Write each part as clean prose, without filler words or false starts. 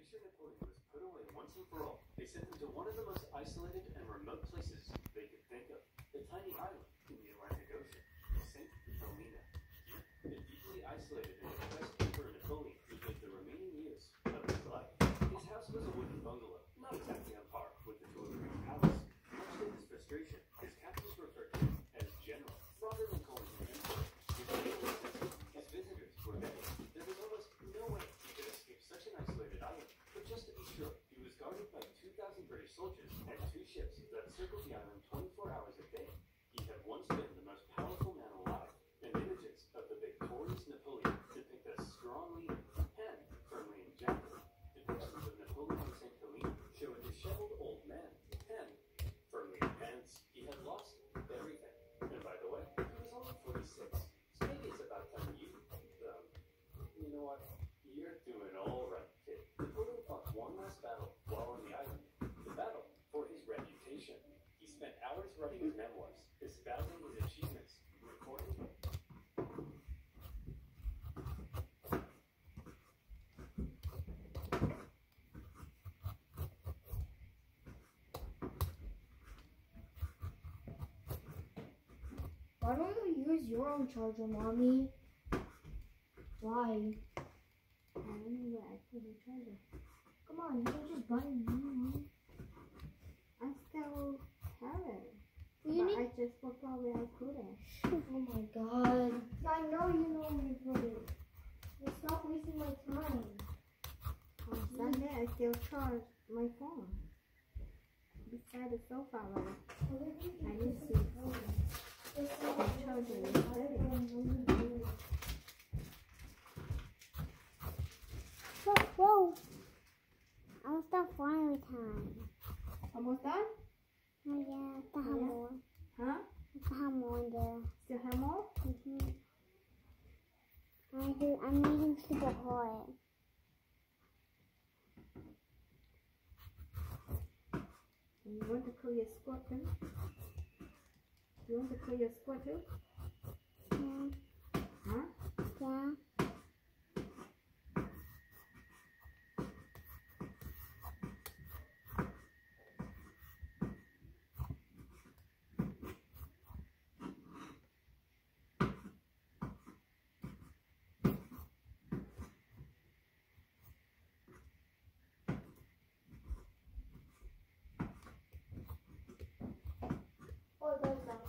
Future Napoleon was put away once and for all. They sent him to one of the most isolated and remote places they could think of, the tiny island in the Atlantic Ocean, St. Helena. Here, and deeply isolated in the West Emperor Napoleon, who lived the remaining years of his life. His house was a wooden bungalow, not exactly on par with the Tuileries Palace. Much to his frustration, his captors referred to him as General, rather than calling him Emperor. His visitors were many. There was almost no way he could escape such an isolated island. But just to be sure, he was guarded by 2,000 British soldiers and 2 ships that circled the island 24 hours a day. He had once been the most powerful man alive, and images of the victorious Napoleon depict a strong leader and firmly in jacket. Depictions of Napoleon in St. Helena show a disheveled old man and firmly in pants. He had lost everything. And by the way, he was only 46. So maybe it's about time you know what? You're doing all right, kid. Napoleon fought one last battle while on the island. The battle for his reputation. He spent hours writing his memoirs, espousing his achievements, recording them. Why don't you use your own charger, Mommy? Why? I don't know where I put the charger. Come on, you can just buy a new one. I still have it. You But need... I just forgot where I put it. Oh my god. I know you know where you put it. Well, stop wasting my time. On Sunday, I still charge my phone. Beside the sofa, right? I need to charge it instead. Whoa! I'll stop finally time. Almost done? Oh yeah, I have more. Huh? I have more in there. Still have more? I'm making super hard. You want to clear your squat too? You want to clear your squat too? Yeah. Huh? Yeah. Oh, that's that.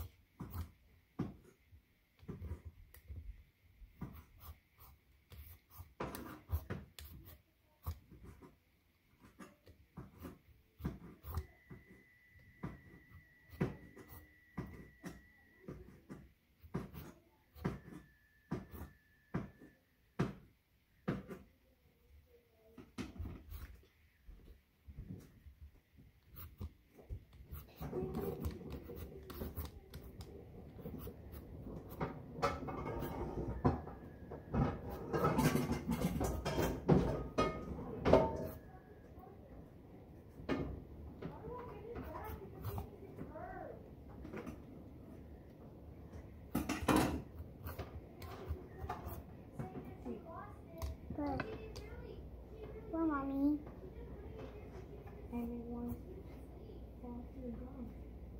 Well, Mommy. Everyone fall to the ground.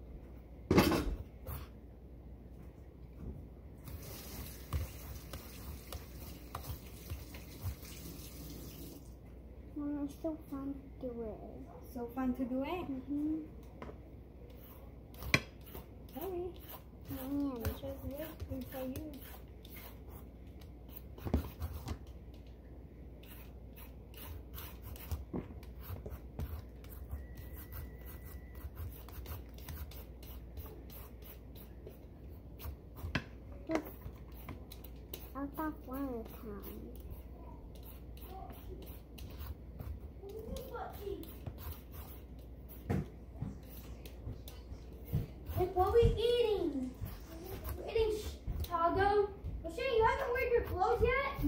Mom, it's so fun to do it. So fun to do it? Sorry. Man. Just waiting for you. I'll stop one at a time. Hey, what are we eating? We're eating taco. Well, Shane, you haven't worn your clothes yet?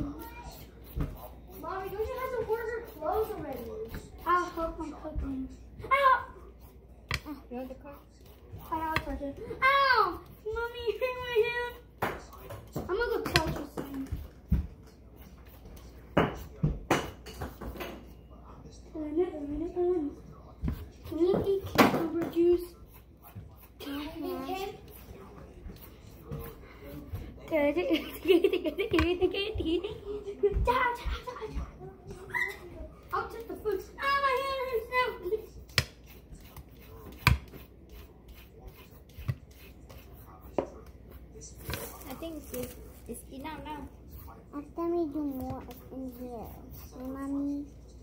Mommy, don't you have to wear your clothes already? I'll help my cooking. Ow! You want the car? I'll touch it. Ow! Mommy, you hit my hand. I'm gonna go touch you soon. After we do more in here. Hey, Mommy.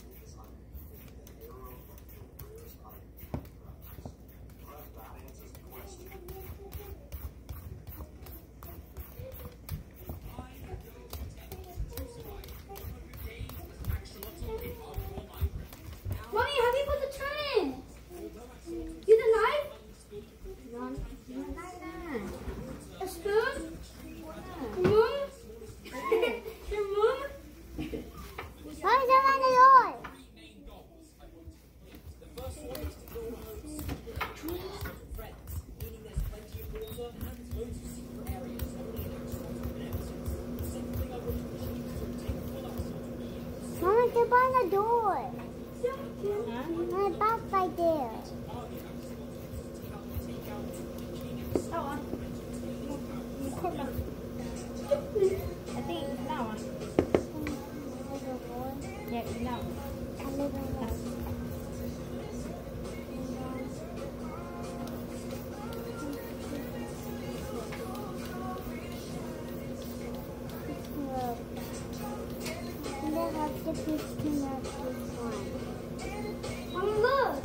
Mommy, how do you put the turn in? Use a knife? A spoon? Moon? Your moon? Mommy, turn on the door. Mama, step on the door. My back right there. That one. I think it's that one. Yeah, it's that one. And I have to pick him up this one. Mommy, look.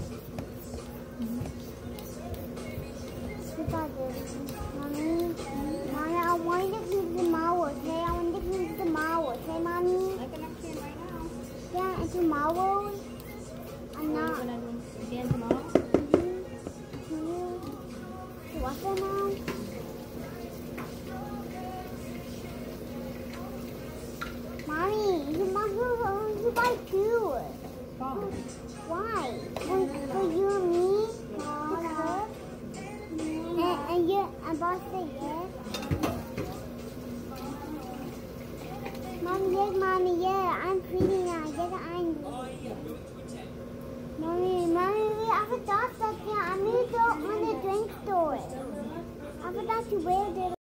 Mommy, I want to keep the marble, okay? I want to keep the marble, okay, Mommy? I can actually right now. Yeah, it's a marble. I'm You're not. gonna do again tomorrow? What's that now? Mommy, you buy two. Oh. Why? For you and me? And you, and boss say yes?